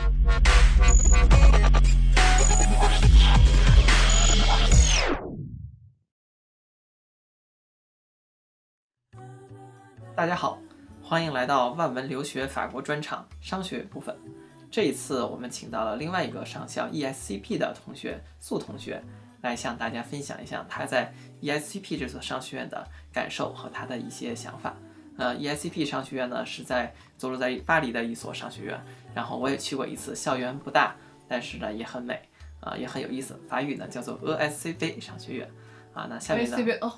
大家好，欢迎来到万文留学法国专场商学部分。这一次我们请到了另外一个上校 ESCP 的同学素同学，来向大家分享一下他在 ESCP 这所商学院的感受和他的一些想法。ESCP 商学院呢是坐落在巴黎的一所商学院，然后我也去过一次，校园不大，但是呢也很美，也很有意思。法语呢叫做 ESCP 商学院。那下面呢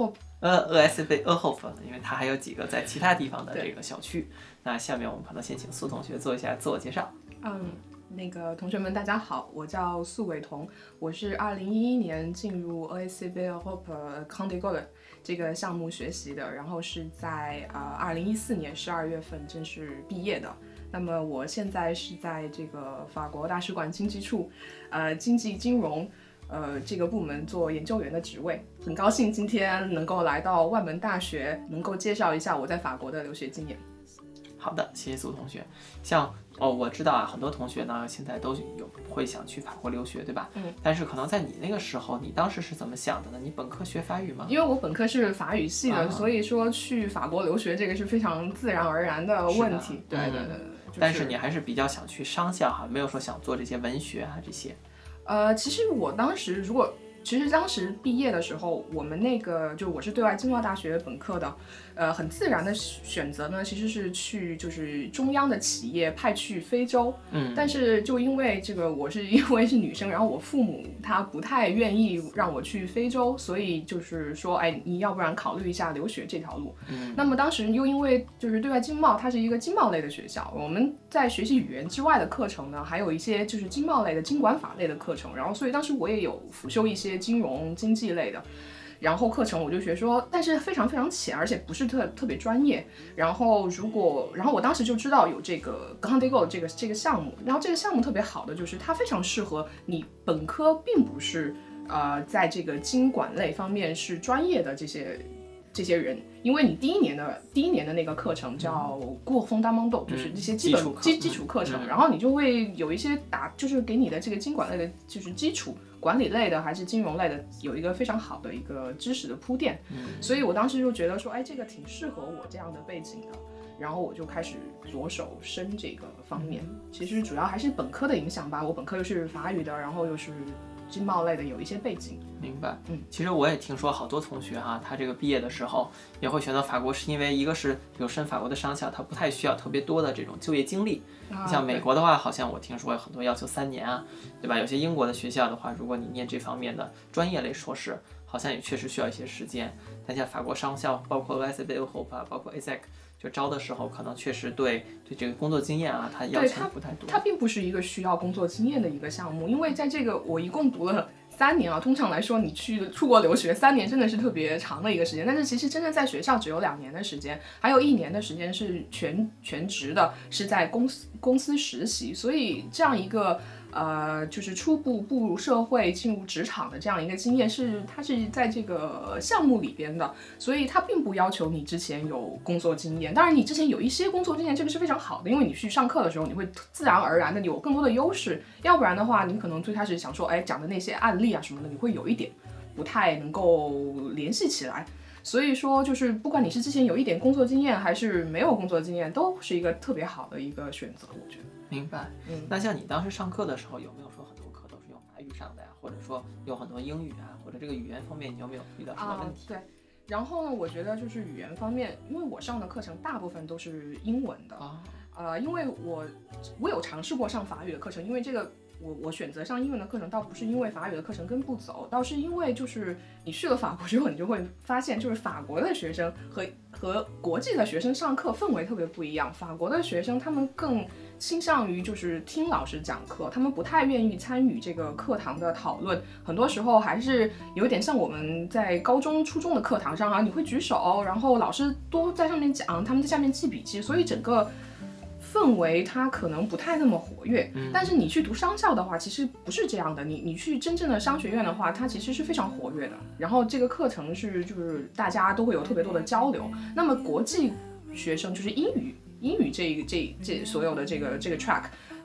ESCP Europe， 因为它还有几个在其他地方的这个小区。那下面我们可能先请苏同学做一下自我介绍。 那个同学们大家好，我叫苏伟彤，我是2011年进入 ESCP Europe Grande École 这个项目学习的，然后是在2014年12月份正式毕业的。那么我现在是在这个法国大使馆经济处经济金融这个部门做研究员的职位。很高兴今天能够来到万门大学，能够介绍一下我在法国的留学经验。 好的，谢谢苏同学。我知道很多同学呢现在都会想去法国留学，对吧？但是可能在你那个时候，你当时是怎么想的呢？你本科学法语吗？ 因为我本科是法语系的，所以说去法国留学这个是非常自然而然的问题。对。 但是你还是比较想去商校哈，没有说想做这些文学啊这些。 其实我当时当时毕业的时候，我们那个我是对外经贸大学本科的，很自然的选择呢，其实是去就是中央的企业派去非洲，但是就因为因为是女生，然后我父母他不太愿意让我去非洲，所以就是说，你要不然考虑一下留学这条路。那么当时又因为就是对外经贸，它是一个经贸类的学校，我们在学习语言之外的课程呢，还有一些就是经贸类的经管法类的课程，然后所以当时我也有辅修一些金融经济类的，然后课程我就学说，但是非常非常浅，而且不是特别专业。然后我当时就知道有这个 Grande École 这个项目，然后这个项目特别好的就是它非常适合你本科并不是在这个经管类方面是专业的这些人，因为你第一年的那个课程叫cours fondamentaux，就是这些基础课程，然后你就会有一些就是给你的这个经管类的，就是基础管理类的还是金融类的，有一个非常好的一个知识的铺垫。所以我当时就觉得说，这个挺适合我这样的背景的，然后我就开始着手深这个方面。其实主要还是本科的影响吧，我本科又是法语的，然后又是经贸类的，有一些背景。 明白。其实我也听说好多同学他这个毕业的时候也会选择法国，是因为一个是比如申法国的商校，他不太需要特别多的这种就业经历。像美国的话，好像我听说有很多要求3年啊，对吧？有些英国的学校的话，如果你念这方面的专业类硕士，好像也确实需要一些时间。但像法国商校，包括 ESCP Europe， 包括 ESSEC， 就招的时候可能确实对这个工作经验它要求不太多。 它并不是一个需要工作经验的一个项目，因为在这个我一共读了3年通常来说你出国留学3年真的是特别长的一个时间，但是其实真正在学校只有2年的时间，还有1年的时间是全职的，是在公司实习，所以这样一个就是初步步入社会进入职场的这样一个经验它是在这个项目里边的，所以它并不要求你之前有工作经验。当然你之前有一些工作经验，这个是非常好的，因为你去上课的时候你会自然而然的有更多的优势，要不然的话你可能最开始想说讲的那些案例什么的，你会有一点不太能够联系起来。所以说就是不管你是之前有一点工作经验还是没有工作经验，都是一个特别好的一个选择，我觉得。 明白。那像你当时上课的时候，有没有说很多课都是用法语上的呀？或者说有很多英语或者这个语言方面，你有没有遇到什么问题？ 对，然后呢，我觉得就是语言方面，因为我上的课程大部分都是英文的，因为我有尝试过上法语的课程，因为这个我选择上英文的课程，倒不是因为法语的课程跟不走，倒是因为就是你去了法国之后，你就会发现，就是法国的学生和国际的学生上课氛围特别不一样。法国的学生他们更倾向于就是听老师讲课，他们不太愿意参与这个课堂的讨论，很多时候还是有点像我们在高中初中的课堂上你会举手，然后老师多在上面讲，他们在下面记笔记，所以整个氛围它可能不太那么活跃。但是你去读商校的话，其实不是这样的，你去真正的商学院的话，它其实是非常活跃的，然后这个课程就是大家都会有特别多的交流。那么国际学生就是英语这所有的这个 track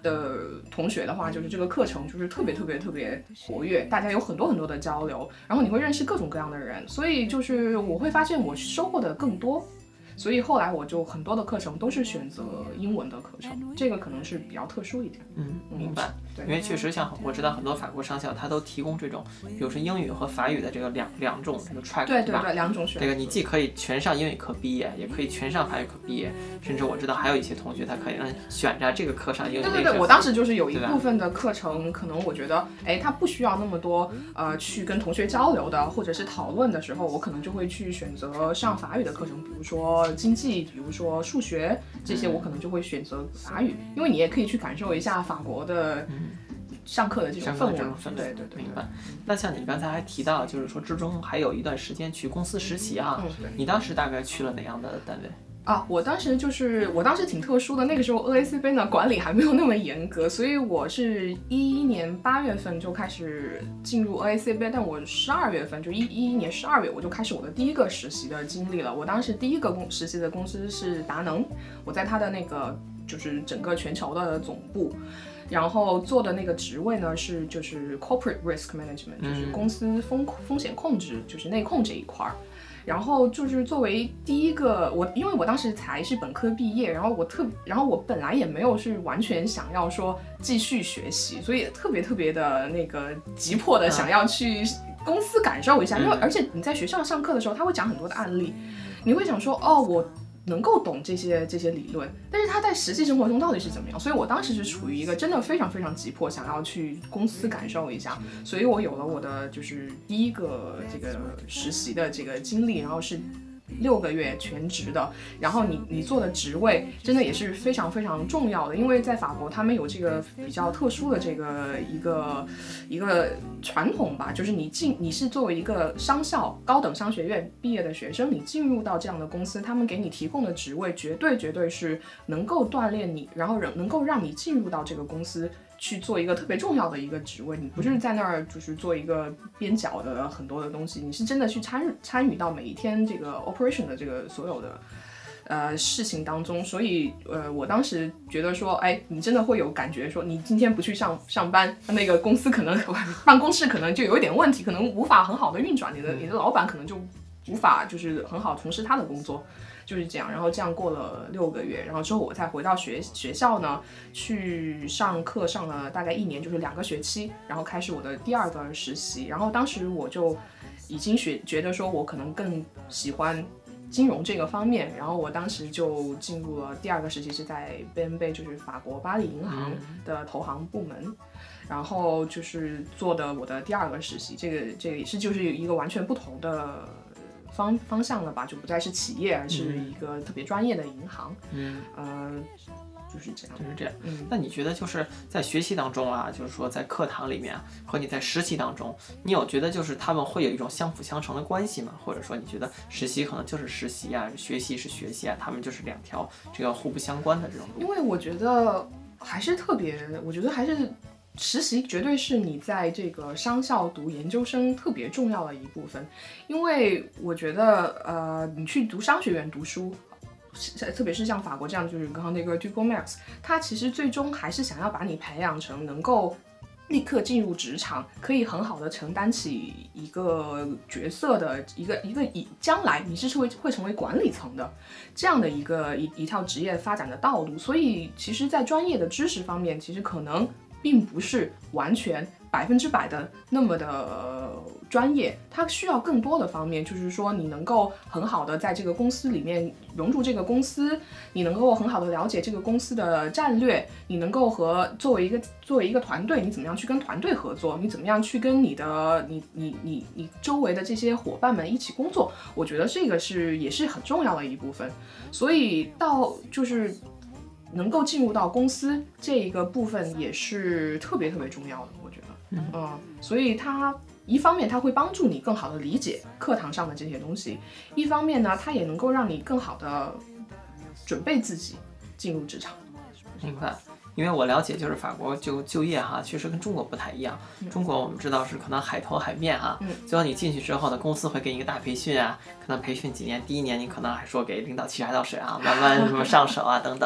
的同学的话，就是这个课程就是特别活跃，大家有很多的交流，然后你会认识各种各样的人，所以就是我会发现我收获的更多。所以后来我就很多的课程都是选择英文的课程，这个可能是比较特殊一点。 明白。 对， 因为确实像我知道很多法国商校，它都提供这种，比如说英语和法语的这个两种这个 track， 对， 吧？ 两种选择。 这个你既可以全上英语课毕业，也可以全上法语课毕业，甚至我知道还有一些同学他可以选着这个课上英语。 对，我当时就是有一部分的课程，可能我觉得，他不需要那么多去跟同学交流的，或者是讨论的时候，我可能就会去选择上法语的课程，比如说经济，比如说数学这些，我可能就会选择法语，因为你也可以去感受一下法国的上课的这种氛围。对， 明白。那像你刚才还提到，就是说之中还有一段时间去公司实习啊，你当时大概去了哪样的单位？ 我当时挺特殊的，那个时候 EACP 呢管理还没有那么严格，所以我是11年8月份就开始进入 EACP， 但我12月份就11年12月我就开始我的第一个实习的经历了。我当时第一个实习的公司是达能，我在他的那个就是整个全球的总部。然后做的那个职位呢就是 corporate risk management， 就是公司风险控制，就是内控这一块儿。然后就是作为第一个，因为我当时才是本科毕业，然后我本来也没有是完全想要说继续学习，所以特别的那个急迫的想要去公司感受一下，因为而且你在学校上课的时候，他会讲很多的案例，你会想说我能够懂这些理论，但是他在实际生活中到底是怎么样？所以我当时是处于一个真的非常急迫，想要去公司感受一下，所以我有了我的就是第一个这个实习的这个经历，然后是6个月全职的，然后你做的职位真的也是非常重要的，因为在法国他们有这个比较特殊的这个一个传统吧，就是你是作为一个商校高等商学院毕业的学生，你进入到这样的公司，他们给你提供的职位绝对是能够锻炼你，然后能够让你进入到这个公司去做一个特别重要的一个职位，你不是在那儿就是做一个边角的很多的东西，你是真的去参与到每一天这个 operation 的这个所有的事情当中。所以我当时觉得说，你真的会有感觉说，你今天不去上班，那个公司可能办公室可能就有一点问题，可能无法很好的运转，你的老板可能就无法就是很好从事他的工作。就是这样，然后这样过了6个月，然后之后我才回到学校呢，去上课，上了大概1年，就是2个学期，然后开始我的第二个实习。然后当时我就已经觉得说我可能更喜欢金融这个方面，然后我当时就进入了第二个实习，是在 BNP， 就是法国巴黎银行的投行部门。然后就是做的我的第二个实习，这个也是就是一个完全不同的方向了吧，就不再是企业，而是一个特别专业的银行。就是这样。 那你觉得就是在学习当中啊，就是说在课堂里面和你在实习当中，你有觉得就是他们会有一种相辅相成的关系吗？或者说你觉得实习可能就是实习啊，学习是学习啊，他们就是2条这个互不相关的这种路？ 因为我觉得还是实习绝对是你在这个商校读研究生特别重要的一部分，因为我觉得你去读商学院读书，特别是像法国这样，就是刚刚那个 Duke Max， 它其实最终还是想要把你培养成能够立刻进入职场，可以很好的承担起一个角色的将来你是会成为管理层的这样的一条职业发展的道路。所以其实在专业的知识方面，其实可能并不是完全100%的那么的专业，它需要更多的方面，就是说你能够很好的在这个公司里面融入这个公司，你能够很好的了解这个公司的战略，你能够作为一个团队，你怎么样去跟团队合作，你怎么样去跟你周围的这些伙伴们一起工作，我觉得这个也是很重要的一部分。所以就是能够进入到公司这一个部分也是特别重要的，我觉得。所以它一方面它会帮助你更好的理解课堂上的这些东西，一方面呢，它也能够让你更好的准备自己进入职场。 明白。因为我了解，就是法国就业哈，确实跟中国不太一样。中国我们知道是可能海投海面哈，最后你进去之后呢，公司会给你一个大培训啊，可能培训几年，第1年你可能还说给领导沏茶倒水啊，慢慢什么上手啊等等。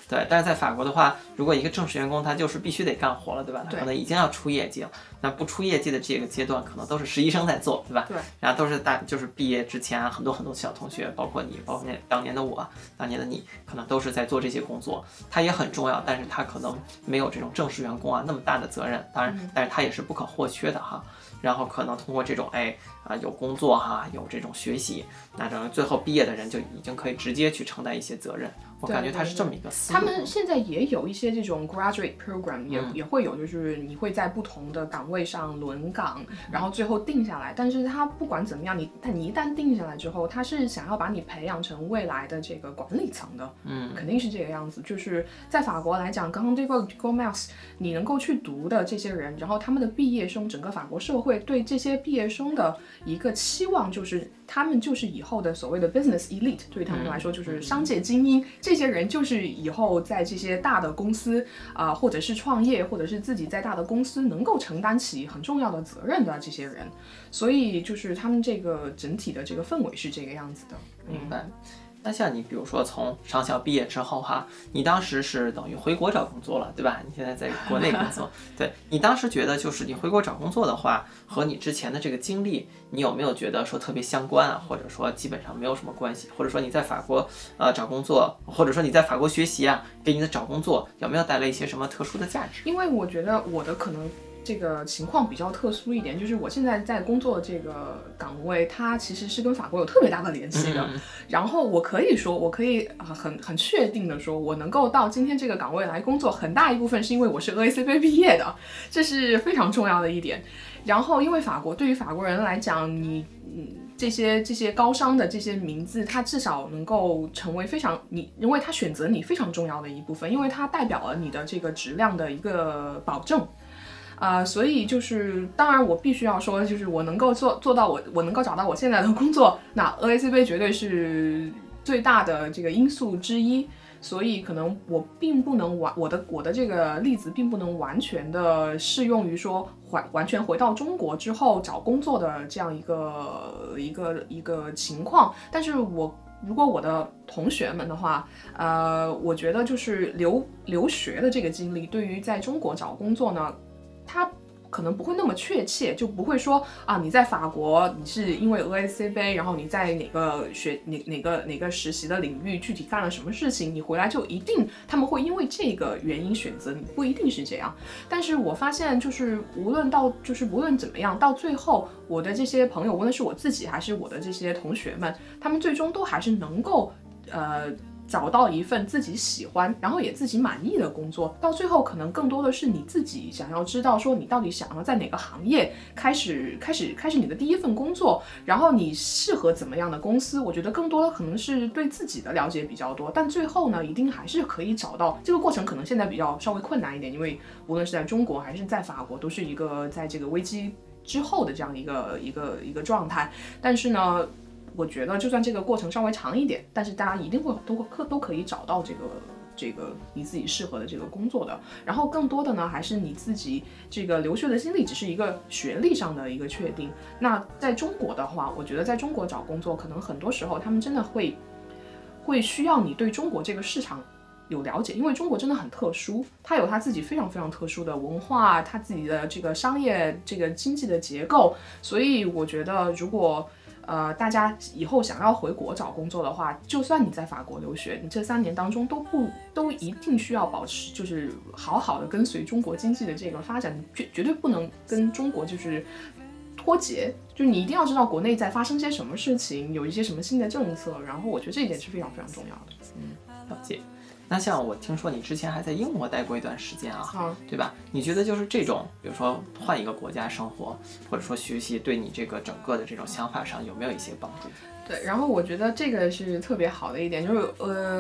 对，但是在法国的话，如果一个正式员工他就是必须得干活了，对吧？他可能已经要出业绩了，那不出业绩的这个阶段，可能都是实习生在做，对吧？ 对。 然后都是就是毕业之前很多小同学，包括你，包括当年的我，当年的你，可能都是在做这些工作。它也很重要，但是它可能没有这种正式员工啊那么大的责任，当然，但是它也是不可或缺的哈。然后可能通过这种有工作哈，有这种学习，那最后毕业的人就已经可以直接去承担一些责任。我感觉它是这么一个思路。 他们现在也有一些这种 graduate program， 也会有，就是你会在不同的岗位上轮岗，然后最后定下来。但是他不管怎么样，你一旦定下来之后，他是想要把你培养成未来的这个管理层的，肯定是这个样子。就是在法国来讲，刚刚这个 Commerce 你能够去读的这些人，然后他们的毕业生，整个法国社会对这些毕业生的一个期望就是他们就是以后的所谓的 business elite， 对于他们来说就是商界精英，这些人就是以后在这些大的公司或者是创业，或者是自己在大的公司能够承担起很重要的责任的这些人，所以就是他们这个整体的这个氛围是这个样子的。 明白。那像你比如说从上校毕业之后哈，你当时是等于回国找工作了，对吧？你现在在国内工作，对，你当时觉得就是你回国找工作的话，和你之前的这个经历，你有没有觉得说特别相关啊，或者说基本上没有什么关系，或者说你在法国找工作，或者说你在法国学习啊，给你的找工作有没有带来一些什么特殊的价值？ 因为我觉得我的可能这个情况比较特殊一点，就是我现在在工作的这个岗位，它其实是跟法国有特别大的联系的。然后我可以很确定的说，我能够到今天这个岗位来工作，很大一部分是因为我是 EACP 毕业的，这是非常重要的一点。然后因为对于法国人来讲，你这些高商的这些名字，它至少能够成为因为它选择你非常重要的一部分，因为它代表了你的这个质量的一个保证。所以就是当然我必须要说，就是我能够做到我能够找到我现在的工作，那 EACP 绝对是最大的这个因素之一。所以可能我并不能我的这个例子并不能完全的适用于说完全回到中国之后找工作的这样一个情况。但是如果我的同学们的话，我觉得就是留学的这个经历，对于在中国找工作呢，它可能不会那么确切，就不会说你在法国你是因为 EACP， 然后你在哪个实习的领域具体干了什么事情，你回来就一定他们会因为这个原因选择你，不一定是这样。但是我发现就是无论怎么样，到最后我的这些朋友，无论是我自己还是我的这些同学们，他们最终都还是能够找到一份自己喜欢，然后也自己满意的工作。到最后可能更多的是你自己想要知道说你到底想要在哪个行业开始你的第一份工作，然后你适合怎么样的公司。我觉得更多的可能是对自己的了解比较多，但最后呢一定还是可以找到。这个过程可能现在稍微困难一点，因为无论是在中国还是在法国，都是一个在这个危机之后的这样一个状态。但是呢我觉得就算这个过程稍微长一点，但是大家一定都可以找到这个你自己适合的这个工作的。然后更多的呢还是你自己这个留学的经历只是一个学历上的一个确定。那在中国的话，我觉得在中国找工作可能很多时候他们真的会需要你对中国这个市场有了解，因为中国真的很特殊，它有它自己非常非常特殊的文化，它自己的这个商业这个经济的结构。所以我觉得如果大家以后想要回国找工作的话，就算你在法国留学，你这3年当中都一定需要保持，就是好好的跟随中国经济的这个发展，绝对不能跟中国就是脱节。就是你一定要知道国内在发生些什么事情，有一些什么新的政策，然后我觉得这一点是非常非常重要的。 了解。那像我听说你之前还在英国待过一段时间啊，对吧？你觉得就是这种，比如说换一个国家生活，或者说学习，对你这个整个的这种想法上有没有一些帮助？ 对，然后我觉得这个是特别好的一点，就是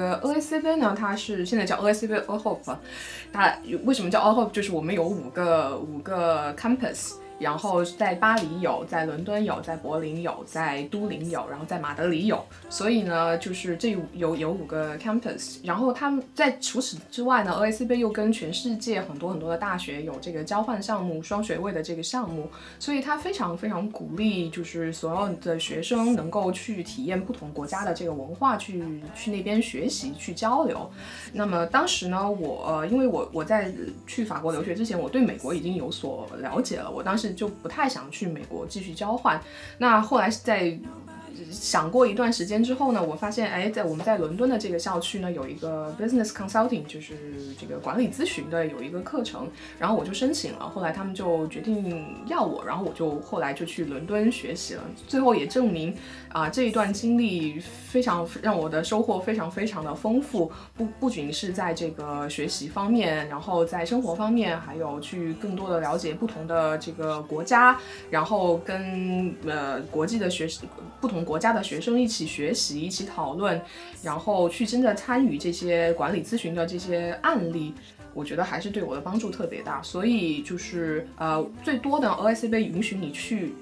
EACP 呢，它是现在叫 EACP Europe， 它为什么叫 Europe？ 就是我们有五个 campus。 然后在巴黎有，在伦敦有，在柏林有，在都灵有，然后在马德里有。所以呢，就是这有5个 campus。然后他们在除此之外呢 ，OACB 又跟全世界很多的大学有这个交换项目、双学位的这个项目，所以他非常鼓励就是所有的学生能够去体验不同国家的这个文化，去那边学习、去交流。那么当时呢，因为我在去法国留学之前，我对美国已经有所了解了，我当时就不太想去美国继续交换。那后来在想过一段时间之后呢，我发现我们在伦敦的这个校区呢有一个 business consulting， 就是这个管理咨询的有一个课程，然后我就申请了，后来他们就决定要我，然后我就后来就去伦敦学习了，最后也证明这一段经历非常让我的收获非常的丰富，不仅是在这个学习方面，然后在生活方面，还有去更多的了解不同的这个国家，然后跟国际的不同国家的学生一起学习，一起讨论，然后去真的参与这些管理咨询的这些案例，我觉得还是对我的帮助特别大。所以就是最多的 OACB 允许你去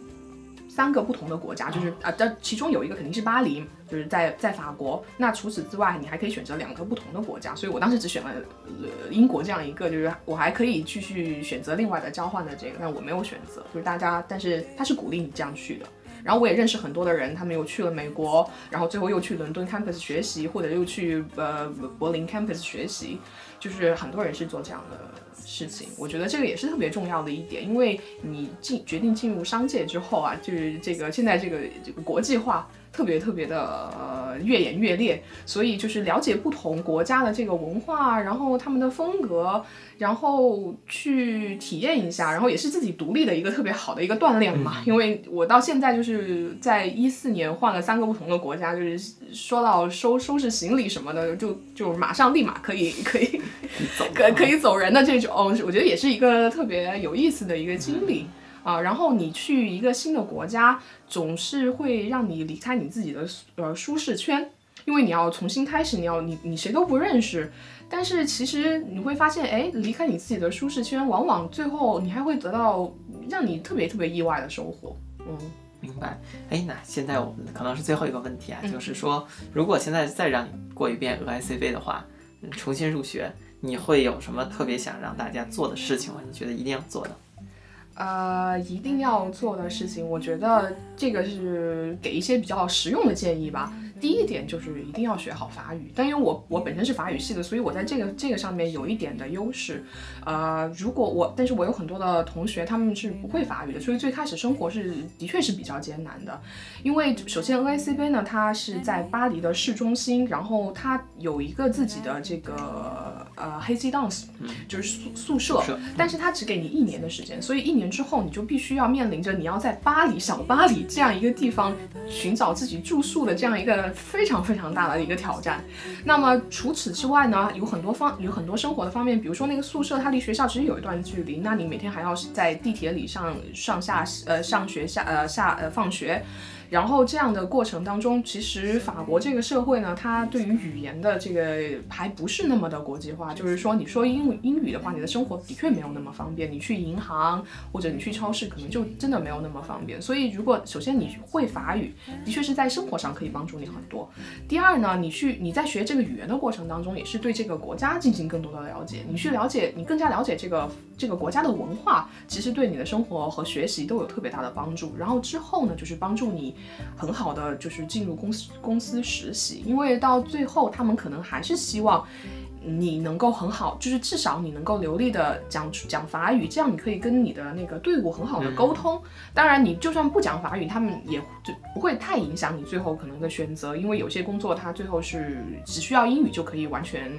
3个不同的国家，就是其中有一个肯定是巴黎，就是在法国。那除此之外，你还可以选择2个不同的国家，所以我当时只选了英国这样一个，就是我还可以继续选择另外的交换的这个，但我没有选择，就是但是他是鼓励你这样去的。然后我也认识很多的人，他们又去了美国，然后最后又去伦敦 campus 学习，或者又去柏林 campus 学习，就是很多人是做这样的事情。我觉得这个也是特别重要的一点，因为你决定进入商界之后啊，就是现在这个国际化特别的越演越烈，所以就是了解不同国家的这个文化，然后他们的风格，然后去体验一下，然后也是自己独立的一个特别好的一个锻炼嘛。因为我到现在就是在2014年换了3个不同的国家，就是说到收拾行李什么的，就立马可以走人的这种，我觉得也是一个特别有意思的一个经历。然后你去一个新的国家，总是会让你离开你自己的舒适圈，因为你要重新开始，你谁都不认识。但是其实你会发现，离开你自己的舒适圈，往往最后你还会得到让你特别意外的收获。 明白。那现在我们可能是最后一个问题啊，就是说，如果现在再让你过一遍 OACB 的话，重新入学，你会有什么特别想让大家做的事情吗？你觉得一定要做的？ 一定要做的事情，我觉得这个是给一些比较实用的建议吧。第一点就是一定要学好法语，但因为我本身是法语系的，所以我在这个上面有一点的优势。但是我有很多的同学他们是不会法语的，所以最开始生活的确是比较艰难的。因为首先 OACB 呢，它是在巴黎的市中心，然后它有一个自己的这个Résidence，就是宿舍，但是它只给你1年的时间，所以1年之后你就必须要面临着你要在小巴黎这样一个地方寻找自己住宿的这样一个非常大的一个挑战。那么除此之外呢，有很多生活的方面，比如说那个宿舍它离学校其实有一段距离，那你每天还要在地铁里上下上学放学。然后这样的过程当中，其实法国这个社会呢，它对于语言的这个还不是那么的国际化，就是说你说英语的话，你的生活的确没有那么方便，你去银行或者你去超市可能就真的没有那么方便。所以如果首先你会法语，的确是在生活上可以帮助你很多。第二呢，你在学这个语言的过程当中，也是对这个国家进行更多的了解，你更加了解这个国家的文化，其实对你的生活和学习都有特别大的帮助。然后之后呢，就是帮助你很好的就是进入公司实习，因为到最后他们可能还是希望你能够很好，就是至少你能够流利的讲法语，这样你可以跟你的那个队伍很好的沟通。当然你就算不讲法语，他们也就不会太影响你最后可能的选择，因为有些工作它最后是只需要英语就可以完全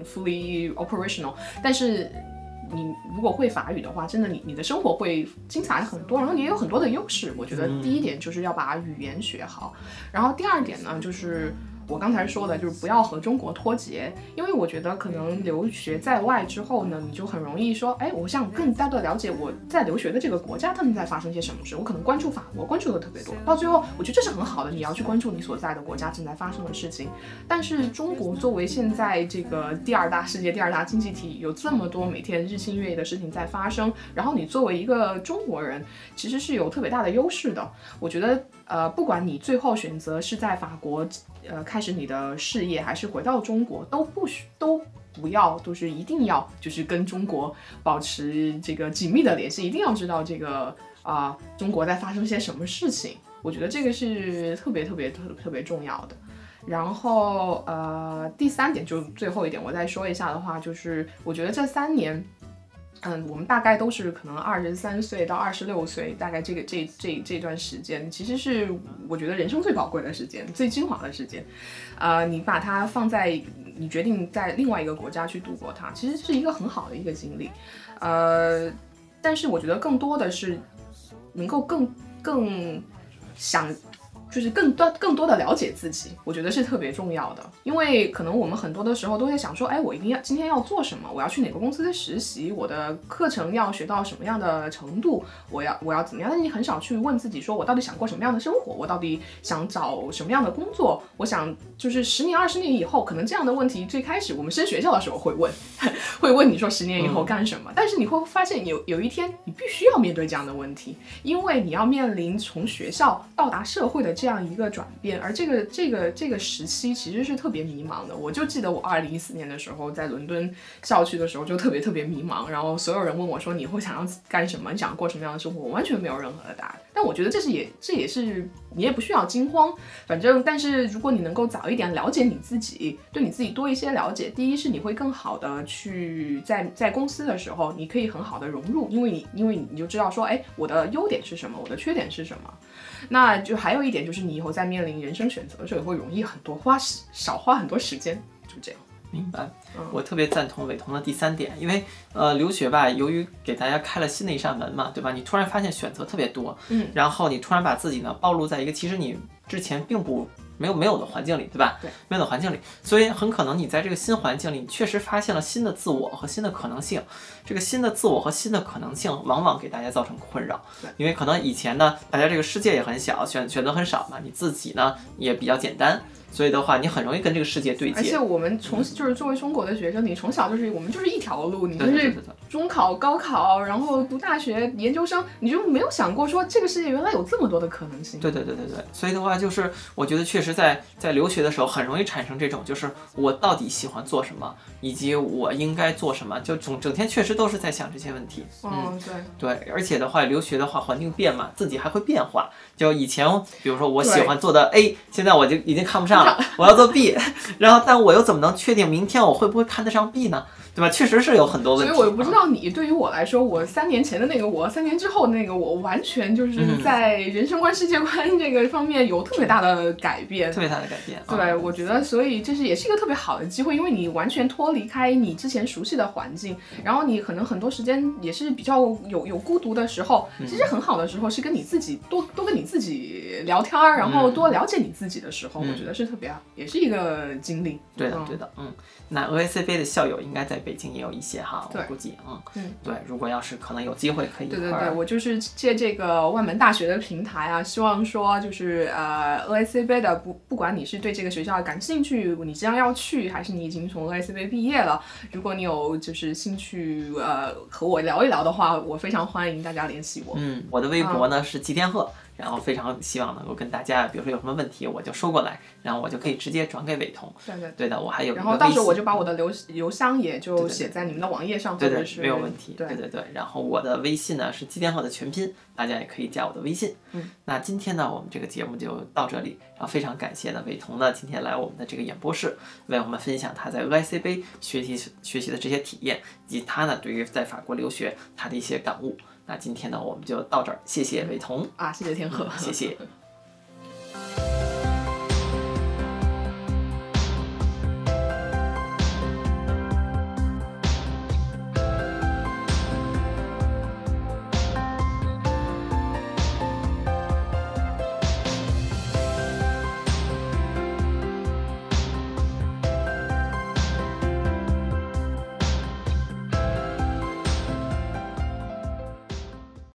fully operational， 但是你如果会法语的话，真的你的生活会精彩很多，然后你也有很多的优势。我觉得第一点就是要把语言学好，然后第二点呢，就是我刚才说的，就是不要和中国脱节，因为我觉得可能留学在外之后呢，你就很容易说，哎，我想更加的了解我在留学的这个国家他们在发生些什么事，我可能关注法国关注的特别多，到最后我觉得这是很好的，你要去关注你所在的国家正在发生的事情。但是中国作为现在这个世界第二大经济体，有这么多每天日新月异的事情在发生，然后你作为一个中国人，其实是有特别大的优势的。我觉得不管你最后选择是在法国开始你的事业，还是回到中国，都不要，就是一定要就是跟中国保持这个紧密的联系，一定要知道这个中国在发生些什么事情。我觉得这个是特别重要的。然后第3点就最后一点，我再说一下的话，就是我觉得这3年。我们大概都是可能23岁到26岁，大概这段时间，其实是我觉得人生最宝贵的时间，最精华的时间。你把它放在你决定在另外一个国家去度过它，其实是一个很好的一个经历。但是我觉得更多的是能够更想。就是更多的了解自己，我觉得是特别重要的。因为可能我们很多的时候都在想说，哎，我今天要做什么？我要去哪个公司实习？我的课程要学到什么样的程度？我要怎么样？但是你很少去问自己，说我到底想过什么样的生活？我到底想找什么样的工作？我想就是10年、20年以后，可能这样的问题最开始我们升学校的时候会问你说10年以后干什么？但是你会发现有一天你必须要面对这样的问题，因为你要面临从学校到达社会的这样一个转变，而这个时期其实是特别迷茫的。我就记得我2014年的时候在伦敦校区的时候就特别迷茫，然后所有人问我说你会想要干什么，你想过什么样的生活，我完全没有任何的答案。但我觉得这也是你也不需要惊慌，但是如果你能够早一点了解你自己，对你自己多一些了解，第一是你会更好的去在公司的时候你可以很好的融入，因为你就知道说，哎，我的优点是什么，我的缺点是什么。那就还有一点就是你以后在面临人生选择的时候也会容易很多，少花很多时间，就这样。 明白，我特别赞同伟彤的第3点，因为留学吧，由于给大家开了新的一扇门嘛，对吧？你突然发现选择特别多，然后你突然把自己呢暴露在一个其实你之前并不没有的环境里，对吧？ 对， 没有的环境里，所以很可能你在这个新环境里，你确实发现了新的自我和新的可能性。这个新的自我和新的可能性，往往给大家造成困扰，因为可能以前呢，大家这个世界也很小，选择很少嘛，你自己呢也比较简单。所以的话，你很容易跟这个世界对接。 而且我们就是作为中国的学生，你从小我们就是一条路，你就是中考、高考，然后读大学、研究生，你就没有想过说这个世界原来有这么多的可能性。 对。所以的话，就是我觉得确实在留学的时候，很容易产生这种，就是我到底喜欢做什么，以及我应该做什么，就整天确实都是在想这些问题。对，而且的话，留学的话，环境变嘛，自己还会变化。就以前，比如说我喜欢做的 A， 现在我就已经看不上。我要做 B， 然后但我又怎么能确定明天我会不会看得上 B 呢？对吧？确实是有很多问题。 所以我不知道你，对于我来说，我3年前的那个我，3年之后的那个我，完全就是在人生观、世界观这个方面有特别大的改变。 特别大的改变。 对，我觉得，所以这也是一个特别好的机会，因为你完全脱离开你之前熟悉的环境，然后你可能很多时间也是比较有孤独的时候，其实很好的时候是跟你自己多跟你自己聊天，然后多了解你自己的时候，我觉得是特别好，也是一个经历。 对的。那 OACB 的校友应该在北京也有一些哈，我估计对，如果要是可能有机会可以对，我就是借这个万门大学的平台啊，希望说就是OACB 的不管你是对这个学校感兴趣，你即将要去，还是你已经从 OACB 毕业了，如果你有就是兴趣和我聊一聊的话，我非常欢迎大家联系我。 我的微博呢是吉天鹤。然后非常希望能够跟大家，比如说有什么问题我就说过来，然后我就可以直接转给伟彤。对的，我还有一个微信，然后到时候我就把我的邮箱也就写在你们的网页上， 对，没有问题。对。然后我的微信呢是吉天鹤的全拼，大家也可以加我的微信。那今天呢我们这个节目就到这里，然后非常感谢呢伟彤呢今天来我们的这个演播室，为我们分享他在 OACB 学习的这些体验，以及他呢对于在法国留学他的一些感悟。那今天呢我们就到这儿，谢谢伟彤谢谢天鹤， 谢谢。